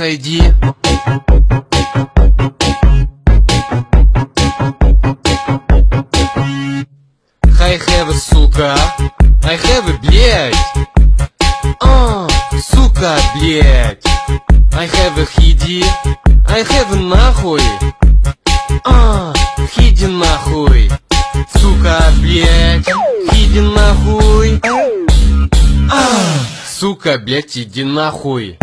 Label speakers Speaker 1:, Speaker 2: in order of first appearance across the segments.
Speaker 1: отойди. I have a сука, I have a, блядь. Сука, блядь. I have a хиди, I have a нахуй. Хиди нахуй. Сука, блядь. Хиди нахуй. Сука, блядь, иди нахуй.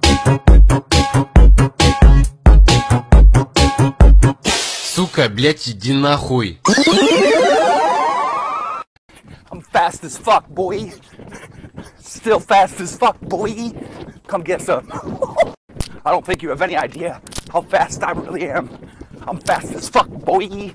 Speaker 1: Сука, блядь, иди нахуй.
Speaker 2: I'm fast as fuck, boy. Still fast as fuck, boy. Come get some. I don't think you have any idea how fast I really am. I'm fast as fuck, boy.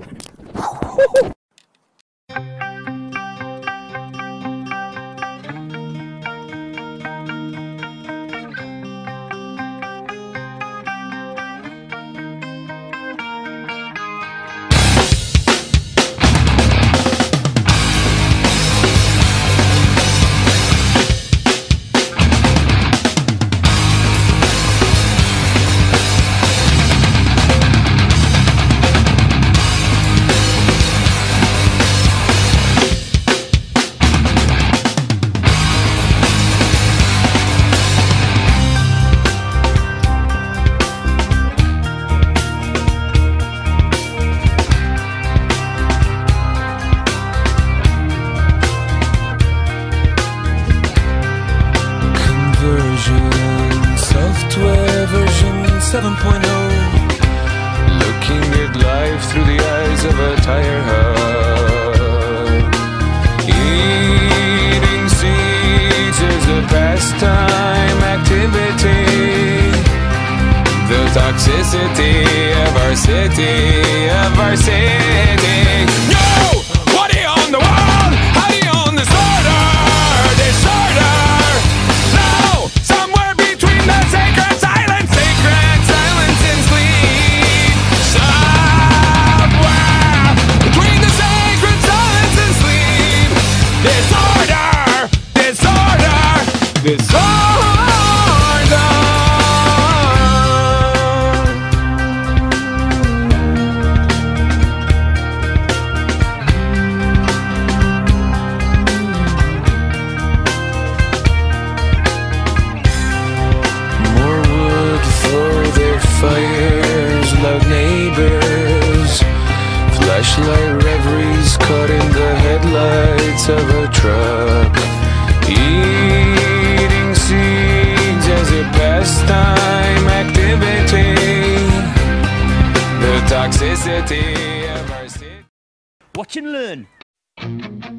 Speaker 3: Software version 7.0. Looking at life through the eyes of a tire hub. Eating seeds is a pastime activity. The toxicity of our city, of our city. No! What are you on the wall? How do you own disorder? Disorder! No! Somewhere between the sacred silence and sleep. Somewhere between the sacred silence and sleep. Disorder! Disorder! Disorder! Fires, loud neighbors, flashlight reveries caught in the headlights of a truck. Eating seeds as a pastime activity. The toxicity of our city.
Speaker 4: Watch and learn.